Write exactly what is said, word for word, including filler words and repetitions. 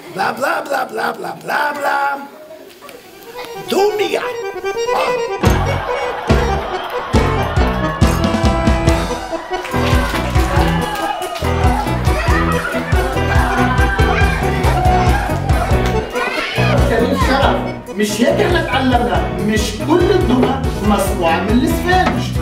بلا بلا بلا بلا بلا بلا بلا دنيا. كريم شرف، مش هيك احنا اتعلمنا، مش كل الدمى مصنوعة من الاسفنج.